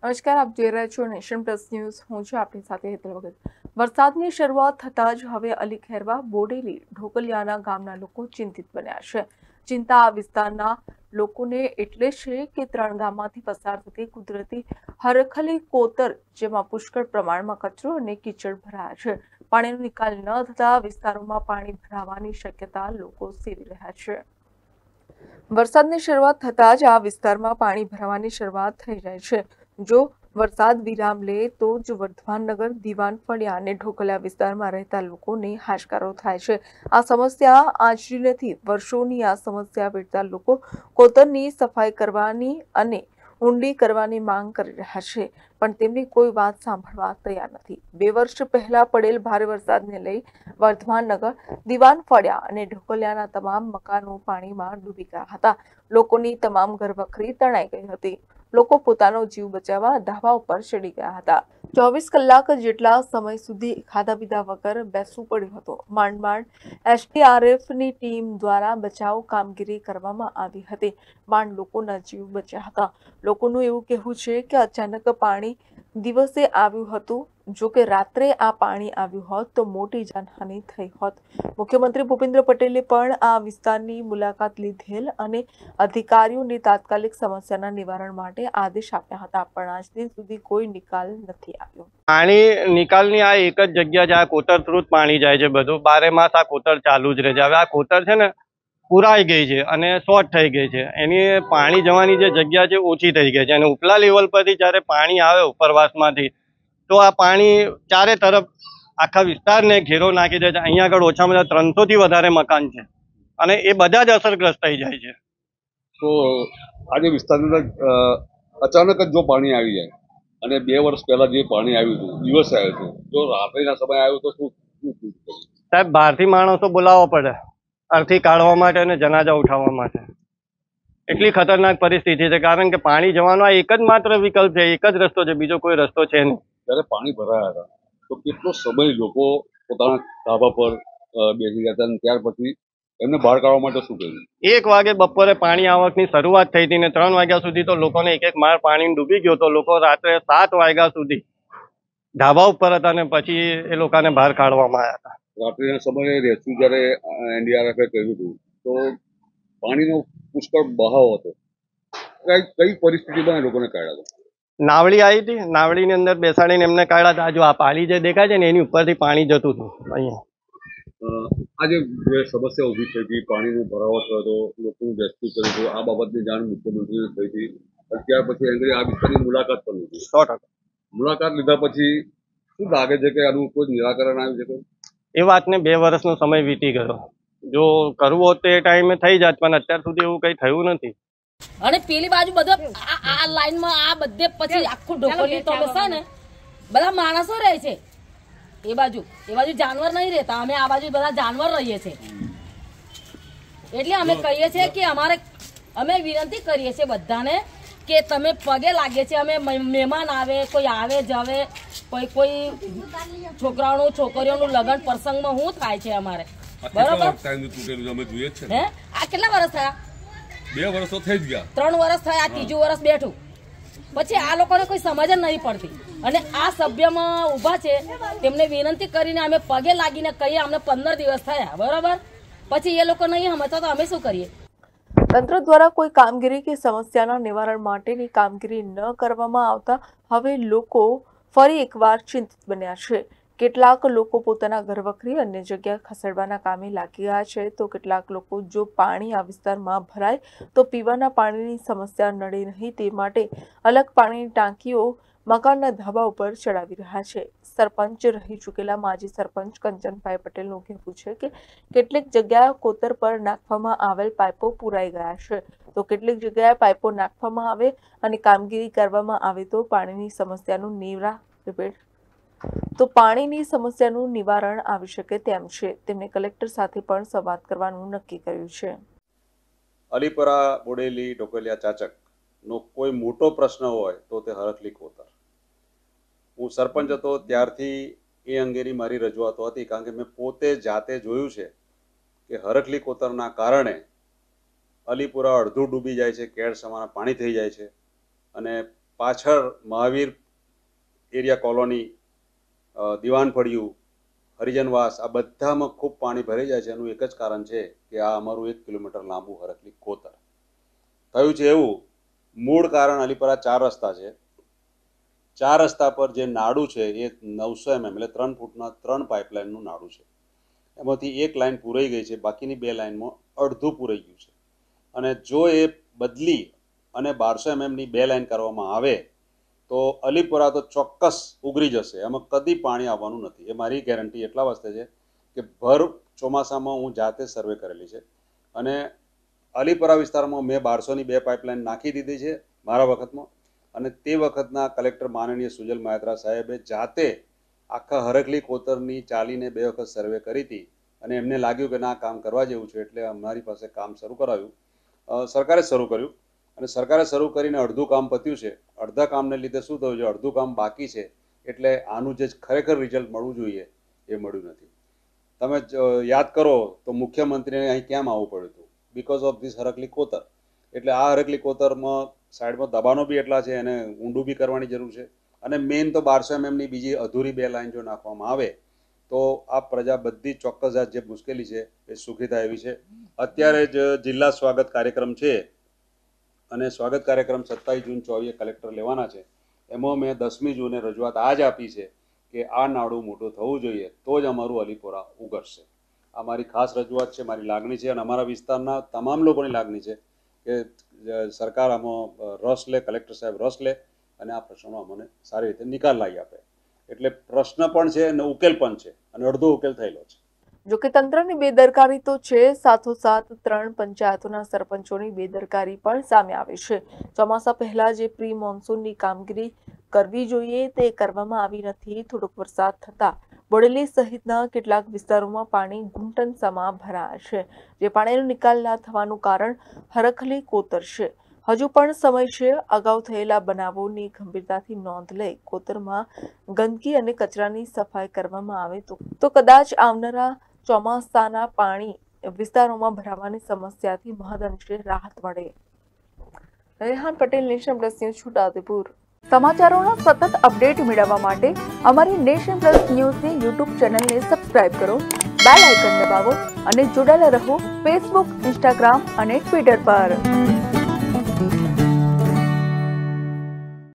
નમસ્કાર, આપ જોઈ રહ્યા છો નેશન પ્લસ ન્યૂઝ। હું છું આપની સાથે હેતલ વગર। વરસાદની શરૂઆત થતાં જ હવે અલી ખેરવા, બોડેલી, ઢોકલિયાના ગામના લોકો ચિંતિત બન્યા છે। ચિંતા આ વિસ્તારના લોકોને એટલે છે કે 3 ગામમાંથી પસાર થતી કુદરતી હરખલી કોતર, જેમાં પુષ્કળ પ્રમાણમાં કચરો અને કીચડ ભરાયા છે। પાણીનો નિકાલ ન થતા વિસ્તારોમાં પાણી ભરાવાની શક્યતા લોકો સેવી રહ્યા છે। વરસાદની શરૂઆત થતાં જ આ વિસ્તારમાં પાણી ભરાવાની શરૂઆત થઈ જાય છે। જો વરસાદ વિરામ લે તો જ વર્ધમાનનગર, દીવાન ફળિયા અને ઢોકલિયા વિસ્તારમાં રહેતા લોકોને હાશકારો થાય છે। આ સમસ્યા આજની નથી, વર્ષોની આ સમસ્યા વેઠતા લોકો કોતરની સફાઈ કરવાની અને ઊંડી કરવાની માંગ કરી રહ્યા છે, પણ તેમની કોઈ વાત સાંભળવા તૈયાર નથી। 2 વર્ષ પહેલા પડેલ ભારે વરસાદને લઈ વર્ધમાનનગર, દીવાન ફળિયા અને ઢોકલિયાના તમામ મકાનો પાણીમાં ડૂબી ગયા હતા। લોકોની તમામ ઘરવખરી તણાઈ ગઈ હતી। લોકો પોતાનો જીવ બચાવવા ધાબા ઉપર ચડી ગયા હતા। 24 કલાક જેટલા સમય સુધી ખાધા પીધા વગર બેસવું પડ્યું હતું। માંડ માંડ એસડીઆરએફની ટીમ દ્વારા બચાવ કામગીરી કરવામાં આવી હતી। માંડ લોકોના જીવ બચ્યા હતા। લોકોનું એવું કહેવું છે કે અચાનક પાણી દિવસે આવ્યું હતું, જો કે રાત્રે આ પાણી આવ્યું હોત તો મોટી જાનહાનિ થઈ હોત। મુખ્યમંત્રી ભૂપેન્દ્ર પટેલે પણ આ વિસ્તારની મુલાકાત લીધેલ અને અધિકારીઓને તાત્કાલિક સમસ્યાના નિવારણ માટે આદેશ આપ્યા હતા, પણ આજ દિન સુધી કોઈ નિકાલ નથી આવ્યો। પાણી નિકાલની આ એક જ જગ્યા છે, આ કોતર થ્રુ જ પાણી જાય છે બધું। 12 માસ આ કોતર ચાલુ જ રહે છે। હવે આ કોતર છે ને પુરાઈ ગઈ છે અને શોર્ટ થઈ ગઈ છે। એની પાણી જવાની જે જગ્યા છે ઓછી થઈ ગઈ છે અને ઉપલા લેવલ પરથી જ્યારે પાણી આવે ઉપરવાસમાંથી તો આ પાણી ચારે તરફ આખા વિસ્તારને ઘેરો નાખી દે છે। અહીંયા આગળ ઓછામાં ઓછા 300 થી વધારે મકાન છે અને એ બધા જ અસરગ્રસ્ત થઈ જાય છે। તો આજે વિસ્તારની અંદર અચાનક જ જો પાણી આવી જાય અને 2 વર્ષ પહેલા જે પાણી આવ્યું હતું, દિવસે આવ્યું હતું, જો રાત્રિના સમય આવ્યું તો શું સાહેબ, બહારથી માણસો બોલાવવા પડે અર્થી કાઢવા માટે અને જનાજા ઉઠાવવા માટે। એટલી ખતરનાક પરિસ્થિતિ છે, કારણ કે પાણી જવાનો આ એક જ માત્ર વિકલ્પ છે, એક જ રસ્તો છે, બીજો કોઈ રસ્તો છે નહીં। જ્યારે પાણી ભરાયા હતા તો કેટલો સમય લોકો પોતાના ધાબા પર બેસી ગયા હતા અને ત્યાર પછી એમને બહાર કાઢવા માટે શું કર્યું? 1 વાગે બપોરે પાણી આવકની શરૂઆત થઈ હતી ને 3 વાગ્યા સુધી તો લોકોને એક માળ પાણી ડૂબી ગયો તો લોકો રાત્રે 7 વાગ્યા સુધી ધાબા ઉપર હતા અને પછી એ લોકોને બહાર કાઢવામાં આવ્યા હતા। રાત્રિના સમયે રેસ્ક્યુ જ્યારે એનડીઆરએફે કર્યું હતું તો પાણીનો પુષ્કળ બહાવ હતો। કઈ પરિસ્થિતિમાં એ લોકોને કાઢ્યા હતા? નાવડી આવી હતી, નાવડીની અંદર બેસાડીને એમને કાઢ્યા હતા। જો આ પાળી જે દેખાય છે ને એની ઉપરથી પાણી જતું હતું અહીંયા। આજે જે સમસ્યા ઊભી થઈ હતી, પાણીનો ભરાવો થયો હતો, લોકોનું રેસ્ક્યુ કર્યું હતું, આ બાબતની જાણ મુખ્યમંત્રીને થઈ હતી। ત્યાર પછી એમણે આ વિસ્તારની મુલાકાત પણ લીધી। 100%। મુલાકાત લીધા પછી શું લાગે છે કે આનું કોઈ નિરાકરણ આવ્યું છે? એ વાતને 2 વર્ષનો સમય વીતી ગયો। જો કરવું હોત તો એ ટાઈમે થઈ જાત, પણ અત્યાર સુધી એવું કઈ થયું નથી। અને પેલી બાજુ બધો આ લાઈનમાં આ બધે પછી આખું ઢોકલી તો છે ને બધા માણસો રહે છે। એ બાજુ જાનવર નહીં રહેતા, અમે આ બાજુ બધા જાનવર રહીએ છીએ। એટલે અમે કહીએ છીએ કે અમે વિનંતી કરીએ છીએ બધાને કે તમે પગે લાગે છે, અમે મહેમાન આવે, કોઈ આવે જવે, કોઈ છોકરાઓનું છોકરીઓનું લગ્ન પ્રસંગમાં શું થાય છે અમારે, બરોબર? આ કેટલા વર્ષ થયા? 2 વર્ષ તો થઈ જ ગયા। 3 વર્ષ થયા, આ 3જું વર્ષ બેઠું। પછી આ લોકોને કોઈ સમજ જ નહીં પડતી અને આ સભ્યમાં ઊભા છે, તેમને વિનંતી કરીને અમે પગે લાગીને કહીએ અમને 15 દિવસ થયા, બરોબર? પછી એ લોકો નહીં સમજતા તો અમે શું કરીએ? તંત્ર દ્વારા કોઈ કામગીરી કે સમસ્યાના નિવારણ માટેની કામગીરી ન કરવામાં આવતા હવે લોકો ફરી એકવાર ચિંતિત બન્યા છે। કેટલાક લોકો પોતાના ઘરવખરી અન્ય જગ્યાએ ખસેડવાના કામે લાગી ગયા છે, તો કેટલાક લોકો જો પાણી આ વિસ્તારમાં ભરાય તો પીવાના પાણીની સમસ્યા નડે નહીં તે માટે અલગ પાણીની ટાંકીઓ મકાનના ધાબા ઉપર ચડાવી રહ્યા છે। સરપંચ રહી ચૂકેલા માજી સરપંચ કંચનભાઈ પટેલનું કહેવું છે કે કેટલીક જગ્યાએ કોતર પર નાખવામાં આવેલ પાઇપો પુરાઈ ગયા છે, તો કેટલીક જગ્યાએ પાઇપો નાખવામાં આવે અને કામગીરી કરવામાં આવે તો પાણીની સમસ્યાનું નિવારણ આવી શકે તેમ છે। તેમણે કલેક્ટર સાથે પણ સંવાદ કરવાનું નક્કી કર્યું છે। અલીપરા, બોડેલી, ઢોકલિયા, ચાચક નો કોઈ મોટો પ્રશ્ન હોય તો તે હરખલી કોતર। હું સરપંચ હતો ત્યારથી એ અંગેની મારી રજૂઆતો હતી, કારણ કે મેં પોતે જાતે જોયું છે કે હરખલી કોતરના કારણે અલીપુરા અડધું ડૂબી જાય છે, કેળ સમાના પાણી થઈ જાય છે અને પાછળ મહાવીર એરિયા કોલોની, દિવાન ફળિયું, હરિજનવાસ, આ બધામાં ખૂબ પાણી ભરાઈ જાય છે. એનું એક જ કારણ છે કે આ અમારું 1 કિલોમીટર લાંબુ હરખલી કોતર થયું છે. એવું મૂળ કારણ અલીપરા 4 રસ્તા છે. 4 રસ્તા પર જે નાડું છે એ 900 mm એટલે 3 ફૂટના 3 પાઇપલાઇનનું નાડું છે. એમાંથી એક લાઇન પૂરાઈ ગઈ છે, બાકીની 2 લાઇનમાં અડધું પૂરાઈ ગયું છે. અને જો એ બદલી અને 1200 mm ની 2 લાઇન કરવામાં આવે તો અલીપરા તો ચોક્કસ ઉગરી જશે. એમાં કદી પાણી આવવાનું નથી. એ મારી ગેરંટી એટલા વાસ્તે છે કે ભર ચોમાસામાં હું જાતે સર્વે કરેલી છે અને અલીપરા વિસ્તારમાં મેં 1200 ની 2 પાઇપલાઇન નાખી દીધી છે મારા વખતમાં. અને તે વખતના કલેક્ટર માનનીય સુજલ મહેત્રા સાહેબે જાતે આખા હરખલી કોતરની ચાલીને 2 વખત સર્વે કરી હતી અને એમને લાગ્યું કે ના કામ કરવા જેવું છે એટલે અમારી પાસે કામ શરૂ કરાવ્યું. સરકારે શરૂ કર્યું અને સરકારે શરૂ કરીને અડધું કામ પત્યું છે. અડધા કામને લીધે શું થયું છે, અડધું કામ બાકી છે. એટલે આનું જે ખરેખર રિઝલ્ટ મળવું જોઈએ એ મળ્યું નથી. તમે યાદ કરો તો મુખ્યમંત્રીને અહીં કેમ આવવું પડ્યું હતું? બીકોઝ ઓફ ધીસ હરખલી કોતર. એટલે આ હરખલી કોતરમાં સાઈડમાં દબાણો બી એટલા છે, એને ઊંડું બી કરવાની જરૂર છે. અને મેઇન તો 1200 mm ની બીજી અધૂરી 2 લાઇન જો નાખવામાં આવે તો આ પ્રજા બધી ચોક્કસ જે મુશ્કેલી છે એ સુખી થાય એવી છે. અત્યારે જ જિલ્લા સ્વાગત કાર્યક્રમ છે અને સ્વાગત કાર્યક્રમ 27 જૂન 24 કલેક્ટર લેવાના છે. એમાં મેં 10મી જૂને રજૂઆત આજ આપી છે કે આ નાડું મોટું થવું જોઈએ તો જ અમારું અલીપોરા ઉગરશે. આ મારી ખાસ રજૂઆત છે, મારી લાગણી છે અને અમારા વિસ્તારના તમામ લોકોની લાગણી છે કે સરકાર આમાં રસ લે, કલેક્ટર સાહેબ રસ લે અને આ પ્રશ્નનો અમને સારી રીતે નિકાલ લાવી આપે. એટલે પ્રશ્ન પણ છે અને ઉકેલ પણ છે અને અડધો ઉકેલ થયેલો છે. જોકે તંત્રની બેદરકારી તો છે, સાથોસાથ 3 પંચાયતોના સરપંચોની બેદરકારી પણ સામે આવી છે. ચોમાસા પહેલા જે પ્રી મોન્સૂનની કામગીરી કરવી જોઈએ તે કરવામાં આવી નથી. થોડોક વરસાદ થતા બોડેલી સહિતના કેટલાક વિસ્તારોમાં પાણી ઘૂંટણસામાં ભરાયા છે. જે પાણીનો નિકાલ ના થવાનું કારણ હરખલી કોતર છે. હજુ પણ સમય છે. અગાઉ થયેલા બનાવોની ગંભીરતાથી નોંધ લઈ કોતરમાં ગંદકી અને કચરાની સફાઈ કરવામાં આવે તો કદાચ આવનારા ચોમાસાના પાણી વિસ્તારોમાં ભરાવાની સમસ્યાથી મહદઅંશે રાહત મળે. Rehan Patel, nation plus news, Chhotaudepur. સમાચારોના સતત અપડેટ મેળવવા માટે અમારી નેશન પ્લસ ન્યૂઝની યુટ્યુબ ચેનલને સબસ્ક્રાઇબ કરો, બેલ આઇકન દબાવો અને જોડાયેલા રહો ફેસબુક, ઇન્સ્ટાગ્રામ અને ટ્વિટર પર.